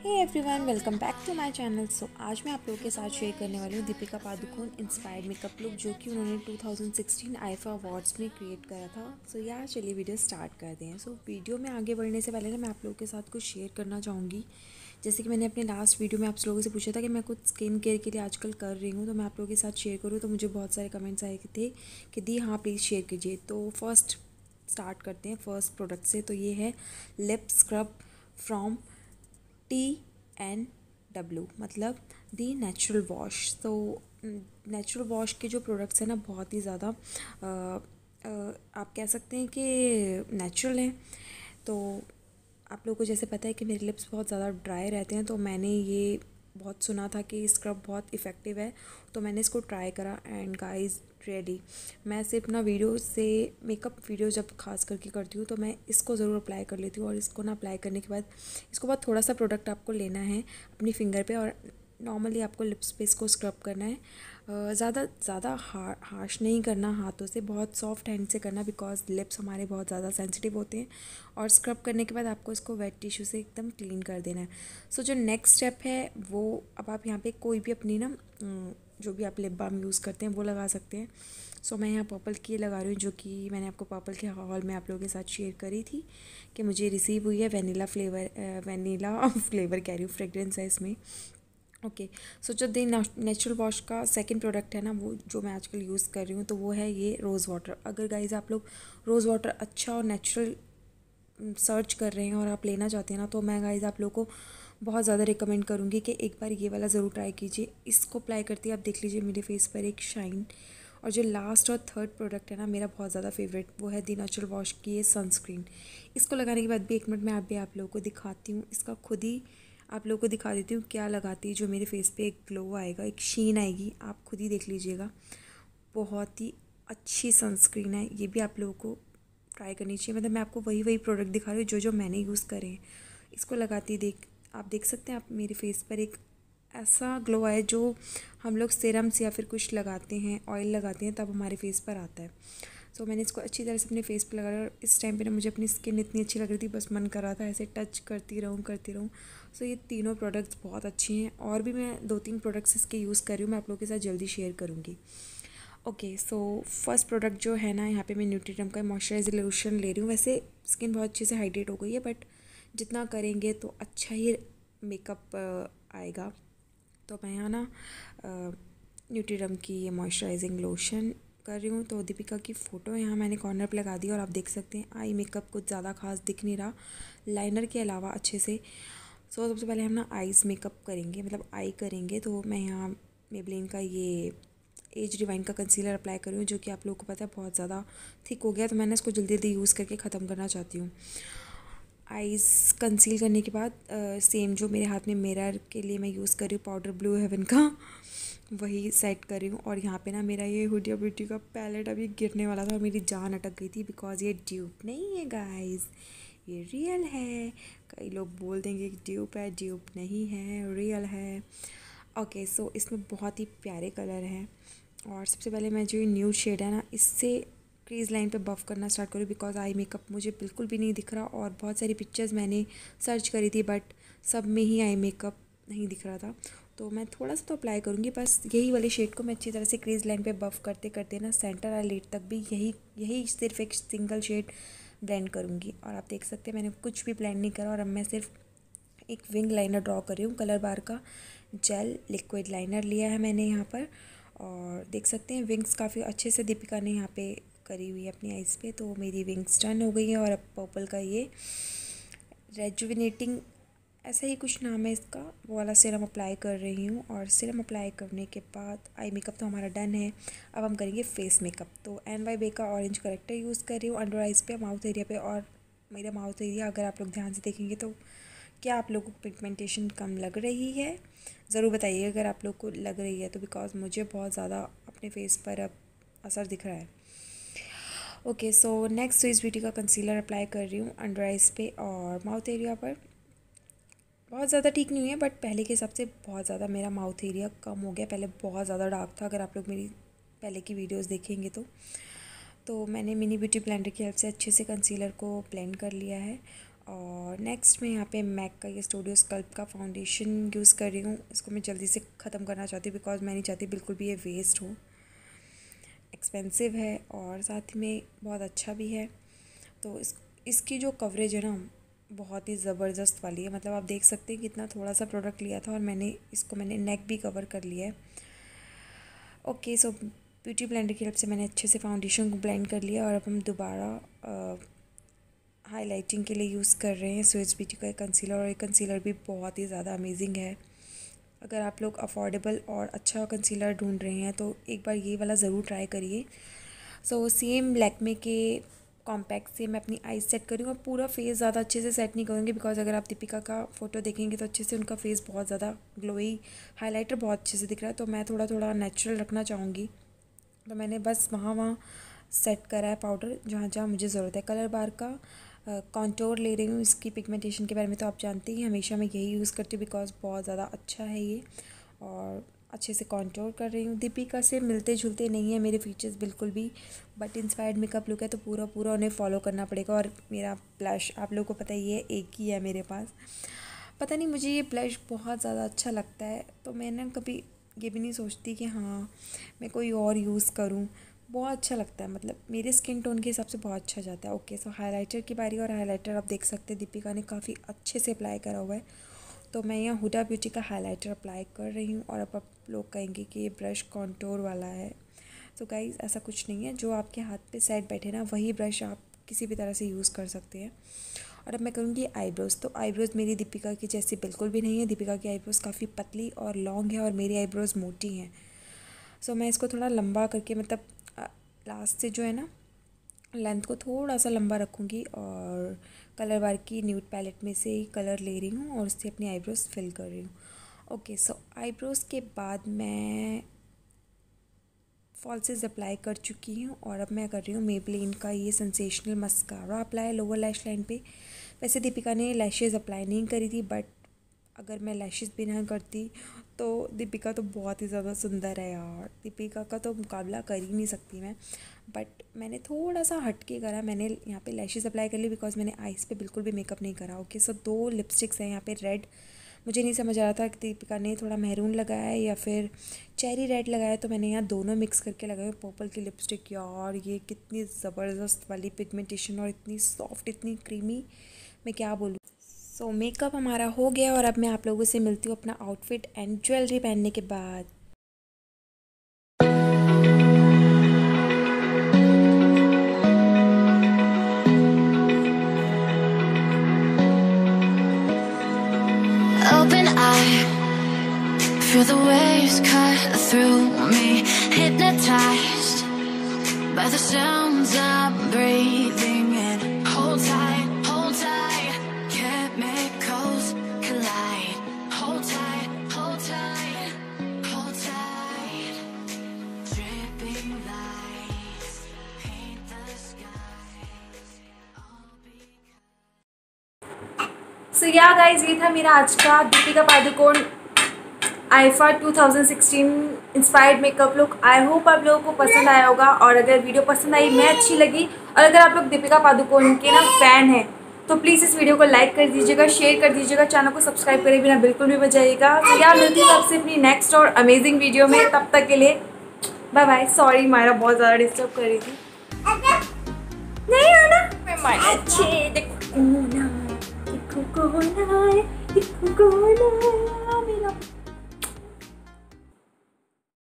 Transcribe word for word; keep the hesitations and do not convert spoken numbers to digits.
Hey everyone, welcome back to my channel. So आज मैं आप लोगों के साथ शेयर करने वाली हूँ Deepika Padukone inspired makeup look, जो कि उन्होंने two thousand sixteen IIFA awards में क्रिएट करा था। सो so, यार चलिए वीडियो स्टार्ट करते हैं। सो so, वीडियो में आगे बढ़ने से पहले ना मैं आप लोगों के साथ कुछ शेयर करना चाहूँगी। जैसे कि मैंने अपने लास्ट वीडियो में आप लोगों से पूछा था कि मैं कुछ स्किन केयर के लिए आजकल कर रही हूँ, तो मैं आप लोगों के साथ शेयर करूँ। तो मुझे बहुत सारे कमेंट्स आए थे कि दी हाँ प्लीज़ शेयर कीजिए। तो फर्स्ट स्टार्ट करते हैं फर्स्ट प्रोडक्ट से। तो ये है lip scrub from T N W, मतलब दी नेचुरल वॉश। तो नेचुरल वॉश के जो प्रोडक्ट्स हैं ना, बहुत ही ज़्यादा आप कह सकते हैं कि नेचुरल हैं। तो आप लोगों को जैसे पता है कि मेरे लिप्स बहुत ज़्यादा ड्राई रहते हैं, तो मैंने ये बहुत सुना था कि स्क्रब बहुत इफ़ेक्टिव है, तो मैंने इसको ट्राई करा। एंड गाइस रियली मैं सिर्फ ना वीडियो से मेकअप वीडियो जब खास करके करती हूँ तो मैं इसको ज़रूर अप्लाई कर लेती हूँ। और इसको ना अप्लाई करने के बाद इसको बहुत थोड़ा सा प्रोडक्ट आपको लेना है अपनी फिंगर पे, और नॉर्मली आपको लिप्स पे इसको स्क्रब करना है। ज़्यादा ज़्यादा हार्श नहीं करना हाथों से, बहुत सॉफ्ट हैंड से करना, बिकॉज लिप्स हमारे बहुत ज़्यादा सेंसिटिव होते हैं। और स्क्रब करने के बाद आपको इसको वेट टिश्यू से एकदम क्लीन कर देना है। सो so, जो नेक्स्ट स्टेप है वो, अब आप यहाँ पे कोई भी अपनी ना जो भी आप लिप बाम यूज़ करते हैं वो लगा सकते हैं। सो so, मैं यहाँ पर्पल की लगा रही हूँ, जो कि मैंने आपको पर्पल के हॉल में आप लोगों के साथ शेयर करी थी कि मुझे रिसीव हुई है। वेनिला फ्लेवर वेनिला फ्लेवर कह रही हूँ, फ्रेगरेंस है इसमें। ओके सो जो दी नेचुरल वॉश का सेकंड प्रोडक्ट है ना, वो जो मैं आजकल यूज़ कर रही हूँ, तो वो है ये रोज़ वाटर। अगर गाइज आप लोग रोज़ वाटर अच्छा और नेचुरल सर्च कर रहे हैं और आप लेना चाहते हैं ना, तो मैं गाइज आप लोगों को बहुत ज़्यादा रिकमेंड करूँगी कि एक बार ये वाला ज़रूर ट्राई कीजिए। इसको अप्लाई करती है आप देख लीजिए मेरे फेस पर एक शाइन। और जो लास्ट और थर्ड प्रोडक्ट है ना मेरा बहुत ज़्यादा फेवरेट, वो है दी नेचुरल वॉश की ये सनस्क्रीन। इसको लगाने के बाद भी एक मिनट में आप भी आप लोगों को दिखाती हूँ, इसका खुद ही आप लोगों को दिखा देती हूँ क्या लगाती है, जो मेरे फेस पे एक ग्लो आएगा, एक शीन आएगी, आप खुद ही देख लीजिएगा। बहुत ही अच्छी सनस्क्रीन है, ये भी आप लोगों को ट्राई करनी चाहिए। मतलब मैं आपको वही वही प्रोडक्ट दिखा रही हूँ जो जो मैंने यूज़ करे हैं। इसको लगाती देख आप देख सकते हैं आप मेरे फेस पर एक ऐसा ग्लो आया जो हम लोग सीरम्स या फिर कुछ लगाते हैं, ऑयल लगाते हैं, तब हमारे फेस पर आता है। सो so, मैंने इसको अच्छी तरह से अपने फेस पे लगाया। और इस टाइम पे ना मुझे अपनी स्किन इतनी अच्छी लग रही थी, बस मन कर रहा था ऐसे टच करती रहूँ करती रहूँ। सो so, ये तीनों प्रोडक्ट्स बहुत अच्छी हैं, और भी मैं दो तीन प्रोडक्ट्स इसके यूज़ कर रही हूँ, मैं आप लोगों के साथ जल्दी शेयर करूँगी। ओके सो फर्स्ट प्रोडक्ट जो है ना, यहाँ पे मैं न्यूट्रीडर्म का मॉइस्चराइजर लोशन ले रही हूँ। वैसे स्किन बहुत अच्छे से हाइड्रेट हो गई है, बट जितना करेंगे तो अच्छा ही मेकअप आएगा। तो मैं यहाँ ना न्यूट्रीडर्म की ये मॉइस्चराइजिंग लोशन कर रही हूँ। तो दीपिका की फ़ोटो यहाँ मैंने कॉर्नर पे लगा दी, और आप देख सकते हैं आई मेकअप कुछ ज़्यादा खास दिख नहीं रहा लाइनर के अलावा अच्छे से। सो सबसे पहले हम ना आईज़ मेकअप करेंगे, मतलब आई करेंगे। तो मैं यहाँ मेबलिन का ये एज डिवाइन का कंसीलर अप्लाई कर रही हूँ, जो कि आप लोगों को पता है बहुत ज़्यादा थिक हो गया, तो मैंने इसको जल्दी जल्दी यूज़ करके ख़त्म करना चाहती हूँ। आईज़ कंसील करने के बाद सेम जो मेरे हाथ में मिरर के लिए मैं यूज़ कर रही हूँ पाउडर ब्लू हेवन का, वही सेट कर रही हूँ। और यहाँ पे ना मेरा ये हुडिया ब्यूटी का पैलेट अभी गिरने वाला था और मेरी जान अटक गई थी, बिकॉज ये ड्यूप नहीं है गाइस, ये रियल है। कई लोग बोल देंगे कि ड्यूप है, ड्यूप नहीं है, रियल है। ओके सो इसमें बहुत ही प्यारे कलर हैं। और सबसे पहले मैं जो ये न्यूड शेड है ना, इससे क्रीज़ लाइन पे बफ़ करना स्टार्ट करूँ, बिकॉज आई मेकअप मुझे बिल्कुल भी नहीं दिख रहा। और बहुत सारी पिक्चर्स मैंने सर्च करी थी, बट सब में ही आई मेकअप नहीं दिख रहा था। तो मैं थोड़ा सा तो अप्लाई करूँगी, बस यही वाले शेड को मैं अच्छी तरह से क्रीज़ लाइन पे बफ़ करते करते ना सेंटर और लेट तक भी यही यही सिर्फ एक सिंगल शेड ब्लेंड करूँगी। और आप देख सकते हैं मैंने कुछ भी ब्लेंड नहीं करा, और अब मैं सिर्फ एक विंग लाइनर ड्रॉ कर रही हूँ। कलर बार का जेल लिक्विड लाइनर लिया है मैंने यहाँ पर, और देख सकते हैं विंग्स काफ़ी अच्छे से दीपिका ने यहाँ पे करी हुई है अपनी आइज़ पे। तो मेरी विंग्स डन हो गई है। और अब पर्पल का ये रेजुविनेटिंग ऐसा ही कुछ नाम है इसका, वो वाला सीरम अप्लाई कर रही हूँ। और सीरम अप्लाई करने के बाद आई मेकअप तो हमारा डन है। अब हम करेंगे फेस मेकअप। तो एन वाई बे का ऑरेंज करेक्टर यूज़ कर रही हूँ अंडर आइज़ पे, माउथ एरिया पे। और मेरा माउथ एरिया अगर आप लोग ध्यान से देखेंगे तो क्या आप लोगों को पिगमेंटेशन कम लग रही है, ज़रूर बताइए अगर आप लोग को लग रही है तो, बिकॉज मुझे बहुत ज़्यादा अपने फेस पर अब असर दिख रहा है। Okay so next Swiss beauty का कंसीलर अप्लाई कर रही हूँ अंडर आइज़ पे और माउथ एरिया पर। बहुत ज़्यादा ठीक नहीं है, बट पहले के हिसाब से बहुत ज़्यादा मेरा माउथ एरिया कम हो गया। पहले बहुत ज़्यादा डार्क था, अगर आप लोग मेरी पहले की वीडियोस देखेंगे तो तो मैंने मिनी ब्यूटी ब्लेंडर की हेल्प से अच्छे से कंसीलर को ब्लेंड कर लिया है। और नेक्स्ट मैं यहाँ पे मैक का ये स्टूडियो स्कल्प का फाउंडेशन यूज़ कर रही हूँ। इसको मैं जल्दी से ख़त्म करना चाहती हूँ बिकॉज मैं नहीं चाहती बिल्कुल भी ये वेस्ट हो। एक्सपेंसिव है और साथ में बहुत अच्छा भी है। तो इस इसकी जो कवरेज है ना बहुत ही ज़बरदस्त वाली है। मतलब आप देख सकते हैं कितना थोड़ा सा प्रोडक्ट लिया था और मैंने इसको मैंने नेक भी कवर कर लिया है। ओके, सो ब्यूटी ब्लेंडर की हेल्प से मैंने अच्छे से फाउंडेशन को ब्लेंड कर लिया और अब हम दोबारा हाइलाइटिंग के लिए यूज़ कर रहे हैं स्विस ब्यूटी का कंसीलर। और ये कंसीलर भी बहुत ही ज़्यादा अमेजिंग है। अगर आप लोग अफोर्डेबल और अच्छा कंसीलर ढूंढ रहे हैं तो एक बार ये वाला ज़रूर ट्राई करिए। सो सेम लैक्मे के कॉम्पैक्ट से मैं अपनी आईज सेट करूँ और पूरा फेस ज़्यादा अच्छे से सेट नहीं करूँगी बिकॉज अगर आप दीपिका का फ़ोटो देखेंगे तो अच्छे से उनका फेस बहुत ज़्यादा ग्लोई, हाइलाइटर बहुत अच्छे से दिख रहा है। तो मैं थोड़ा थोड़ा नेचुरल रखना चाहूँगी, तो मैंने बस वहाँ वहाँ सेट करा है पाउडर जहाँ जहाँ मुझे ज़रूरत है। कलर बार का कॉन्टोर ले रही हूँ। इसकी पिगमेंटेशन के बारे में तो आप जानते ही, हमेशा मैं यही यूज़ करती हूँ बिकॉज बहुत ज़्यादा अच्छा है ये और अच्छे से कॉन्टोर कर रही हूँ। दीपिका से मिलते जुलते नहीं है मेरे फीचर्स बिल्कुल भी, बट इंस्पायर्ड मेकअप लुक है तो पूरा पूरा उन्हें फॉलो करना पड़ेगा। और मेरा ब्लश आप लोगों को पता ही है एक ही है मेरे पास। पता नहीं मुझे ये ब्लश बहुत ज़्यादा अच्छा लगता है तो मैं ना कभी ये भी नहीं सोचती कि हाँ मैं कोई और यूज़ करूँ। बहुत अच्छा लगता है, मतलब मेरे स्किन टोन के हिसाब से बहुत अच्छा जाता है। ओके, सो हाइलाइटर की बारी। और हाइलाइटर आप देख सकते हैं दीपिका ने काफ़ी अच्छे से अप्लाई करा हुआ है। तो मैं यहाँ हुडा ब्यूटी का हाइलाइटर अप्लाई कर रही हूँ और अब आप लोग कहेंगे कि ये ब्रश कॉन्टोर वाला है। तो गाइस ऐसा कुछ नहीं है, जो आपके हाथ पे सेट बैठे ना वही ब्रश आप किसी भी तरह से यूज़ कर सकते हैं। और अब मैं करूँगी आईब्रोज़। तो आईब्रोज़ मेरी दीपिका की जैसी बिल्कुल भी नहीं है। दीपिका की आईब्रोज़ काफ़ी पतली और लॉन्ग है और मेरी आईब्रोज़ मोटी हैं। सो मैं इसको थोड़ा लंबा करके, मतलब लास्ट से जो है ना लेंथ को थोड़ा सा लंबा रखूँगी और कलर बार की न्यूड पैलेट में से ही कलर ले रही हूँ और उससे अपनी आईब्रोज़ फिल कर रही हूँ। ओके, सो आईब्रोज़ के बाद मैं फॉल्सेस अप्लाई कर चुकी हूँ और अब मैं कर रही हूँ मेबेलिन का ये sensational mascara apply lower lash line पे। वैसे दीपिका ने लैशेज़ अप्लाई नहीं करी थी, बट अगर मैं लैशेज़ भी ना करती तो दीपिका तो बहुत ही ज़्यादा सुंदर है यार। दीपिका का तो मुकाबला कर ही नहीं सकती मैं, बट मैंने थोड़ा सा हट के करा। मैंने यहाँ पे लैशेज़ अप्लाई कर ली बिकॉज मैंने आइज़ पे बिल्कुल भी मेकअप नहीं करा। ओके, सो दो लिपस्टिक्स हैं यहाँ पे रेड। मुझे नहीं समझ आ रहा था कि दीपिका ने थोड़ा मैरून लगाया है या फिर चेरी रेड लगाया है, तो मैंने यहाँ दोनों मिक्स करके लगाए। पर्पल की लिपस्टिक, यार ये कितनी ज़बरदस्त वाली पिगमेंटेशन और इतनी सॉफ्ट, इतनी क्रीमी, मैं क्या बोलूँ। सो so, मेकअप हमारा हो गया और अब मैं आप लोगों से मिलती हूँ अपना आउटफिट एंड ज्वेलरी पहनने के बाद। Open eye, feel the waves cut through me, hypnotized by the sounds I'm breathing in. Hold tight, hold tight, chemicals collide. Hold tight, hold tight, hold tight. Dripping lights paint the skies. So yeah guys, ये था मेरा आज का Deepika Padukone IIFA two thousand sixteen inspired makeup look. I hope आप लोगों को पसंद आया होगा और अगर वीडियो पसंद आई, मैं अच्छी लगी और अगर आप लोग दीपिका पादुकोण के ना फ़ैन हैं तो प्लीज़ इस वीडियो को लाइक कर दीजिएगा, शेयर कर दीजिएगा, चैनल को सब्सक्राइब करे बिना बिल्कुल भी बजाइएगा। तो या मिलती हूँ आपसे अपनी नेक्स्ट और अमेजिंग वीडियो में। तब तक के लिए बाय बाय। सॉरी मायरा बहुत ज़्यादा डिस्टर्ब कर रही थी। नहीं आना मैं मायरा अच्छे देखो ना, देखो कौन आए, देखो कौन आया मेरा